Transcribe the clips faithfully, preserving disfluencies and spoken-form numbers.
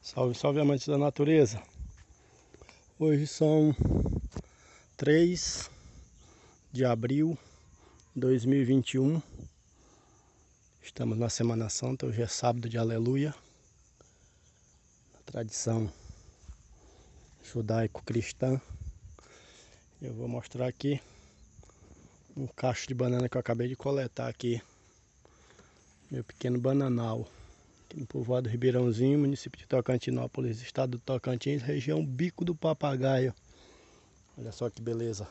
Salve, salve, amantes da natureza. Hoje são três de abril de dois mil e vinte e um. Estamos na Semana Santa, hoje é sábado de Aleluia. Na tradição judaico-cristã. Eu vou mostrar aqui um cacho de banana que eu acabei de coletar aqui. Meu pequeno bananal. Aqui no povoado Ribeirãozinho, município de Tocantinópolis, estado do Tocantins, região Bico do Papagaio. Olha só que beleza.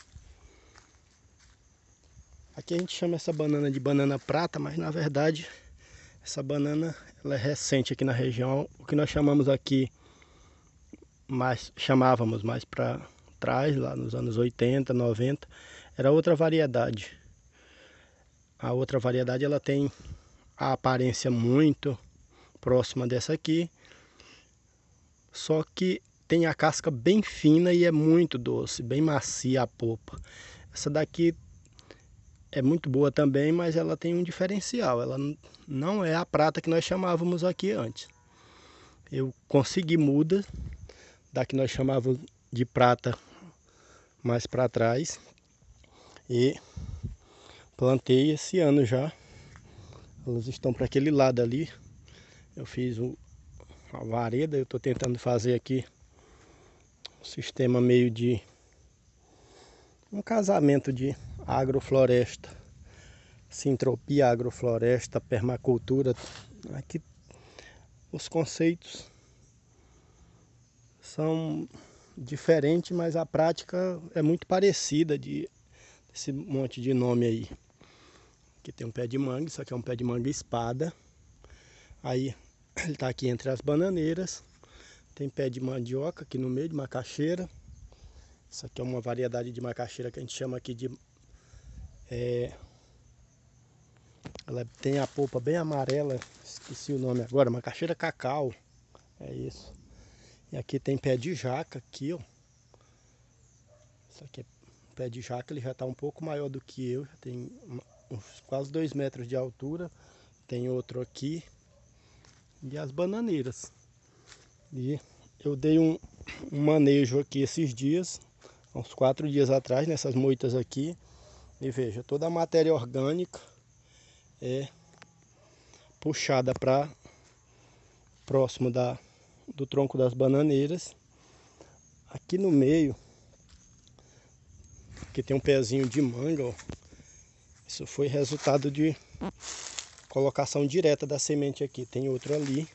Aqui a gente chama essa banana de banana prata, mas na verdade essa banana ela é recente aqui na região. O que nós chamamos aqui, mais, chamávamos mais para trás, lá nos anos oitenta, noventa, era outra variedade. A outra variedade ela tem a aparência muito próxima dessa aqui, só que tem a casca bem fina e é muito doce, bem macia a polpa. Essa daqui é muito boa também, mas ela tem um diferencial, ela não é a prata que nós chamávamos aqui antes. Eu consegui muda da que nós chamávamos de prata mais para trás e plantei esse ano já. Elas estão para aquele lado ali. Eu fiz o, a vareda, eu estou tentando fazer aqui um sistema meio de um casamento de agrofloresta, sintropia, agrofloresta, permacultura. Aqui os conceitos são diferentes, mas a prática é muito parecida de esse monte de nome aí. Aqui tem um pé de manga, isso aqui é um pé de manga espada. Aí ele está aqui entre as bananeiras. Tem pé de mandioca aqui no meio, de macaxeira. Isso aqui é uma variedade de macaxeira que a gente chama aqui de... É, ela tem a polpa bem amarela, esqueci o nome agora, macaxeira cacau. É isso. E aqui tem pé de jaca aqui, ó. Isso aqui é pé de jaca, ele já está um pouco maior do que eu. Já tem uns quase dois metros de altura. Tem outro aqui. E as bananeiras. E eu dei um, um manejo aqui esses dias, uns quatro dias atrás, nessas moitas aqui. E veja, toda a matéria orgânica é puxada para próximo da, do tronco das bananeiras. Aqui no meio, aqui tem um pezinho de manga, ó. Isso foi resultado de colocação direta da semente aqui. Tem outro ali.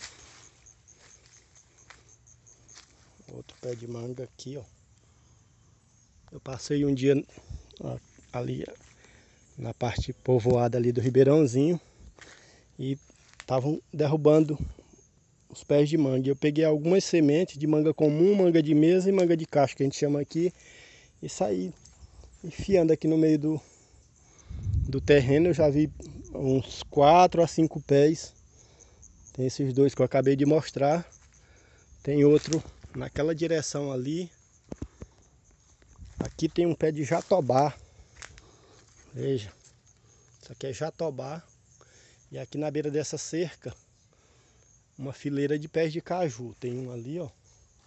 Outro pé de manga aqui, ó. Eu passei um dia ó, ali na parte povoada ali do Ribeirãozinho e estavam derrubando os pés de manga. Eu peguei algumas sementes de manga comum, manga de mesa e manga de cacho, que a gente chama aqui, e saí enfiando aqui no meio do, do terreno. Eu já vi uns quatro a cinco pés. Tem esses dois que eu acabei de mostrar. Tem outro naquela direção ali. Aqui tem um pé de jatobá. Veja. Isso aqui é jatobá. E aqui na beira dessa cerca, uma fileira de pés de caju. Tem um ali, ó.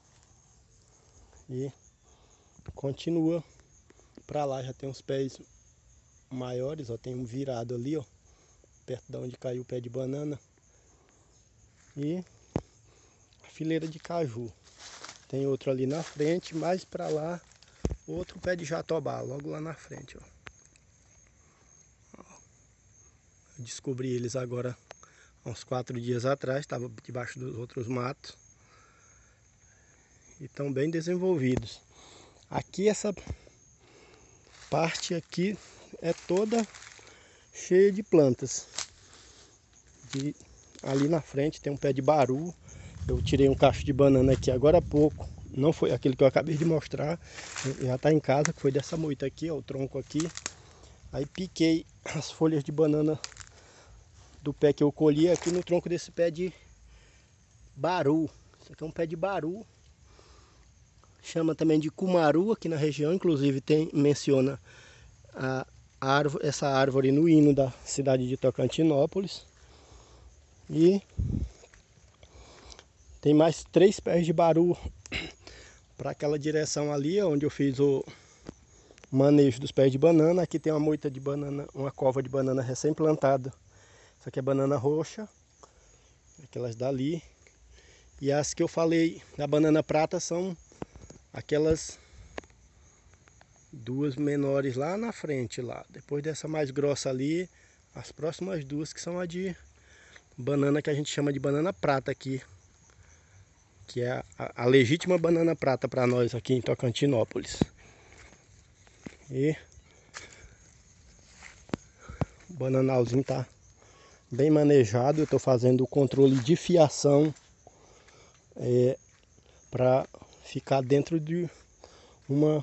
E continua para lá. Já tem uns pés maiores, ó. Tem um virado ali, ó. Perto de onde caiu o pé de banana. E a fileira de caju. Tem outro ali na frente, mais para lá, outro pé de jatobá, logo lá na frente, ó. Eu descobri eles agora há uns quatro dias atrás, estava debaixo dos outros matos. E estão bem desenvolvidos. Aqui essa parte aqui é toda cheia de plantas. De, ali na frente tem um pé de baru. Eu tirei um cacho de banana aqui agora há pouco. Não foi aquele que eu acabei de mostrar. Já está em casa, que foi dessa moita aqui, ó, o tronco aqui. Aí piquei as folhas de banana do pé que eu colhi aqui no tronco desse pé de baru. Isso aqui é um pé de baru. Chama também de cumaru aqui na região. Inclusive tem, menciona a árvore, essa árvore no hino da cidade de Tocantinópolis. E tem mais três pés de baru para aquela direção ali, onde eu fiz o manejo dos pés de banana. Aqui tem uma moita de banana, uma cova de banana recém-plantada. Essa aqui é banana roxa, aquelas dali. E as que eu falei da banana prata são aquelas duas menores lá na frente lá. Depois dessa mais grossa ali, as próximas duas que são a de banana que a gente chama de banana prata aqui, que é a, a legítima banana prata para nós aqui em Tocantinópolis. E o bananalzinho tá bem manejado. Eu estou fazendo o controle de fiação é, para ficar dentro de uma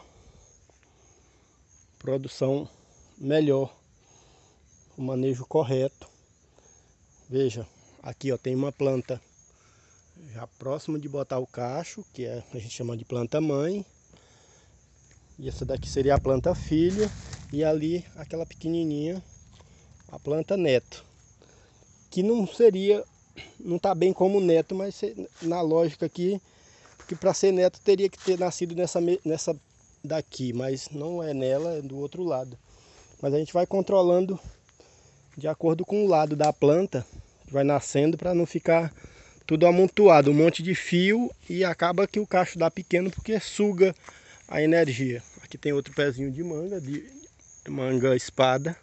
produção melhor, o manejo correto. Veja, aqui ó, tem uma planta já próximo de botar o cacho, que é, a gente chama de planta mãe. E essa daqui seria a planta filha. E ali aquela pequenininha, a planta neto. Que não seria, não tá bem como neto, mas na lógica aqui, porque para ser neto teria que ter nascido nessa, nessa daqui. Mas não é nela, é do outro lado. Mas a gente vai controlando de acordo com o lado da planta que vai nascendo, para não ficar tudo amontoado, um monte de fio, e acaba que o cacho dá pequeno porque suga a energia. Aqui tem outro pezinho de manga, de manga espada.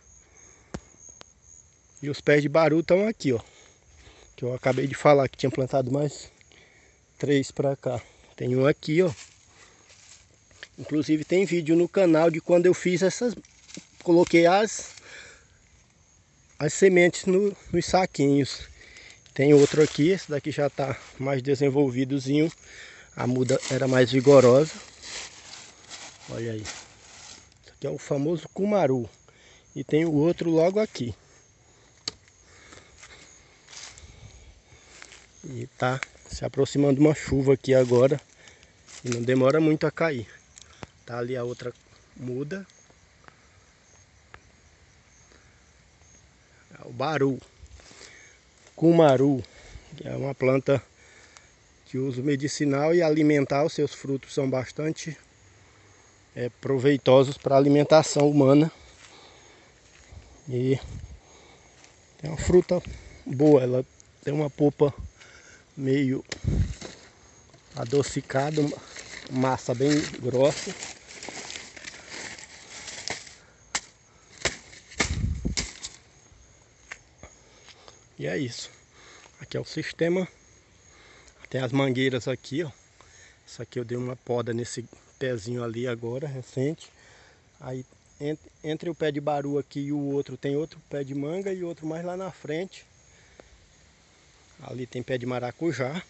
E os pés de baru estão aqui, ó. Que eu acabei de falar que tinha plantado mais três para cá. Tem um aqui, ó. Inclusive tem vídeo no canal de quando eu fiz essas, coloquei as as sementes no, nos saquinhos. Tem outro aqui, esse daqui já está mais desenvolvidozinho. A muda era mais vigorosa. Olha aí. Esse aqui é o famoso cumaru. E tem o outro logo aqui. E tá se aproximando uma chuva aqui agora. E não demora muito a cair. Tá ali a outra muda. É o baru. Cumaru, que é uma planta de uso medicinal e alimentar. Os seus frutos são bastante é, proveitosos para a alimentação humana. E é uma fruta boa, ela tem uma polpa meio adocicada, massa bem grossa. E é isso. Aqui é o sistema. Tem as mangueiras aqui, ó. Isso aqui eu dei uma poda nesse pezinho ali agora, recente. Aí entre, entre o pé de baru aqui e o outro tem outro pé de manga e outro mais lá na frente. Ali tem pé de maracujá.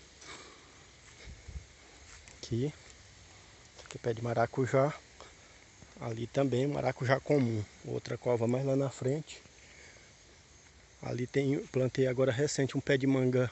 Aqui. Aqui é pé de maracujá. Ali também maracujá comum. Outra cova mais lá na frente. Ali tem, plantei agora recente um pé de manga,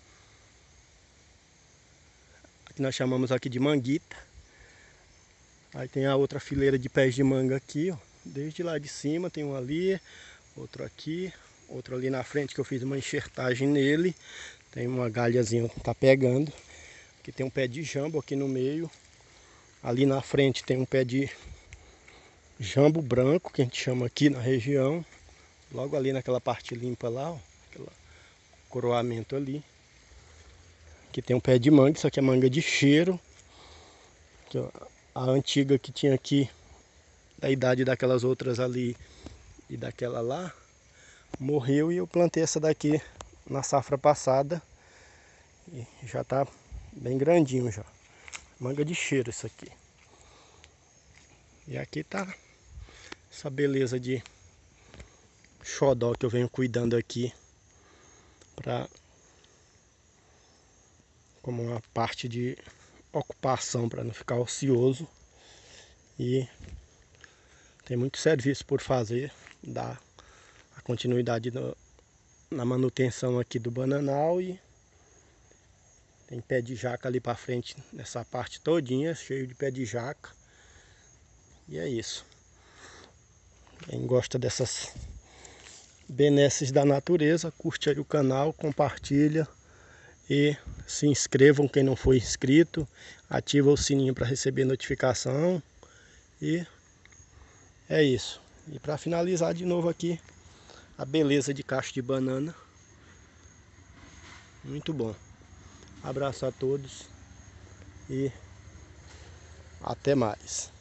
que nós chamamos aqui de manguita. Aí tem a outra fileira de pés de manga aqui, ó. Desde lá de cima tem um ali, outro aqui, outro ali na frente que eu fiz uma enxertagem nele. Tem uma galhazinha que tá pegando. Aqui tem um pé de jambo aqui no meio. Ali na frente tem um pé de jambo branco, que a gente chama aqui na região. Logo ali naquela parte limpa lá, ó, aquele coroamento ali. Aqui tem um pé de manga, isso aqui é manga de cheiro. Aqui, ó, a antiga que tinha aqui, da idade daquelas outras ali e daquela lá, morreu e eu plantei essa daqui na safra passada. E já tá bem grandinho já. Manga de cheiro isso aqui. E aqui tá essa beleza de xodó que eu venho cuidando aqui para como uma parte de ocupação, para não ficar ocioso. E tem muito serviço por fazer, dar a continuidade no, na manutenção aqui do bananal. E tem pé de jaca ali para frente nessa parte todinha, cheio de pé de jaca. E é isso. Quem gosta dessas benesses da natureza, curte aí o canal, compartilha E se inscrevam quem não for inscrito. Ativa o sininho para receber notificação. E é isso. E para finalizar de novo aqui, a beleza de cacho de banana. Muito bom. Abraço a todos e até mais.